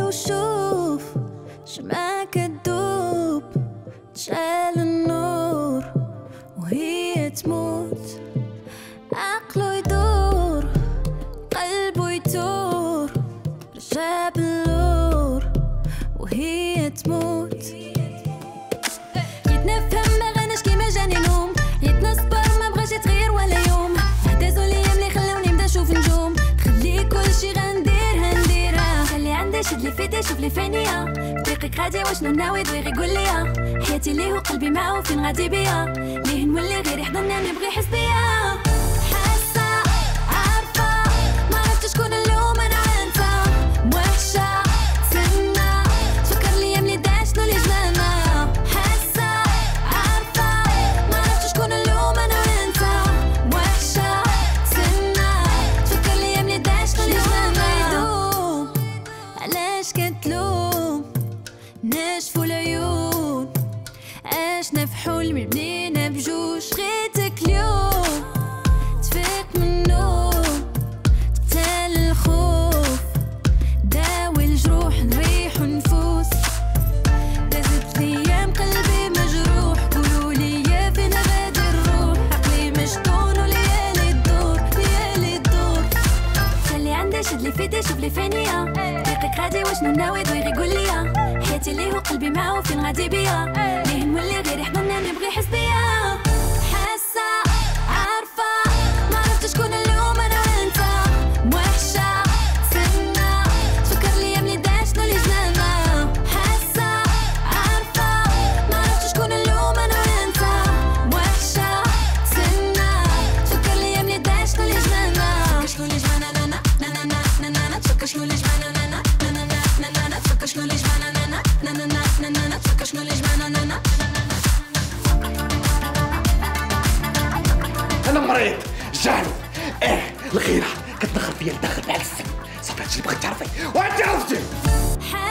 وشوف شمعك تدوب، تشعل النور وهي تموت، عقله يدور قلبه يدور، رجع باللور وهي تموت. يتنفهم ما غناش كيما جاني نوم، يتنصبر ما بغاش يتغير ولا يوم، هدازو الايام اللي خلاوني نبدا نشوف نجوم، خلي كلشي غنديرها، خلي عندي شد لي فيدي شوف لي فينيا، طريقك غادي واشنو ناوي دغيا قول ليا، حياتي ليه وقلبي معاه فين غادي بيا، ليه نولي غير يحضنني نبغي يحس بيا، حاسه عارفه ما عرفتش شكون اليوم انا وانت، موحشه تسنى تفكر الايام اللي داعش شنو اللي جمعنا، حاسه عارفه ما عرفتش شكون اليوم انا وانت، موحشه تسنى تفكر الايام اللي داعش شنو اللي جمعنا، يدوم علاش كتلوم ناشفو العيون، عشنا في حلم بنينا بجوج، غيتك اليوم تفيق من النوم، تبتال الخوف داوي الجروح نريح ونفوس، دازت الايام قلبي مجروح، قولولي يا فين غادي نروح، عقلي مشطون وليالي تدور ليالي تدور، خلي عندي شد لي فيدي شوف لي فينيا، طريقك غادي واشنو ناوي دغيا قول ليا، حياتي ليه وقلبي معاه فين غادي بيا، ليه نولي غير يحضنني نبغي يحس بيا، حاسه عارفه ما عرفتش شكون اليوم انا وانت، موحشه تسنى تفكر الايام اللي داعش شنو اللي جمعنا، حاسه عارفه ما عرفتش شكون اليوم انا وانت، موحشه تسنى تفكر الايام اللي داعش شنو اللي جمعنا، شنو اللي جمعنا نا نا نا نا نا تفكر شنو اللي جمعنا نا نا نا نا نا تفكر شنو اللي جمعنا نا نا نا نا نا تفكر شنو اللي جمعنا نا. انا مريض جانو، الغيره كتدخل فيا، ندخل بحال السم، صافي هادشي اللي بغيت تعرفي وانت عرفتي.